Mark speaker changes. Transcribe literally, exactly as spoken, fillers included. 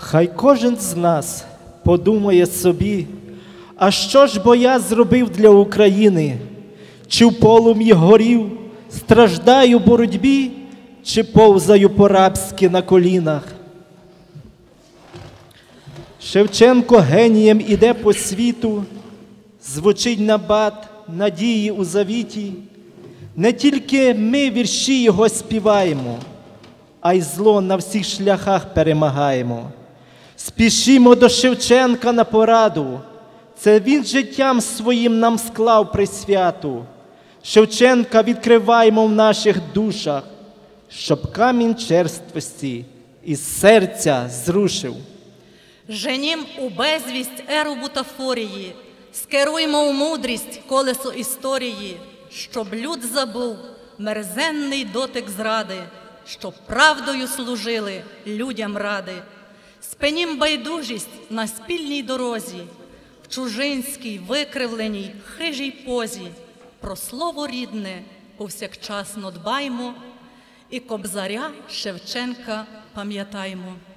Speaker 1: Хай кожен з нас подумає собі, а що ж бо я зробив для України? Чи в полум'ї горів, страждаю в боротьбі, чи повзаю по-рабськи на колінах? Шевченко генієм іде по світу, звучить набат надії у завіті. Не тільки ми вірші його співаємо, а й зло на всіх шляхах перемагаємо. Спішімо до Шевченка на пораду, це він життям своїм нам склав присвяту. Шевченка відкриваємо в наших душах, щоб камінь черствості із серця зрушив.
Speaker 2: Женім у безвість еру бутафорії, скеруймо у мудрість колесо історії, щоб люд забув мерзенний дотик зради, щоб правдою служили людям ради. Спинім байдужість на спільній дорозі, в чужинській, викривленій, хижій позі. Про слово рідне повсякчасно дбаймо і Кобзаря Шевченка пам'ятаймо.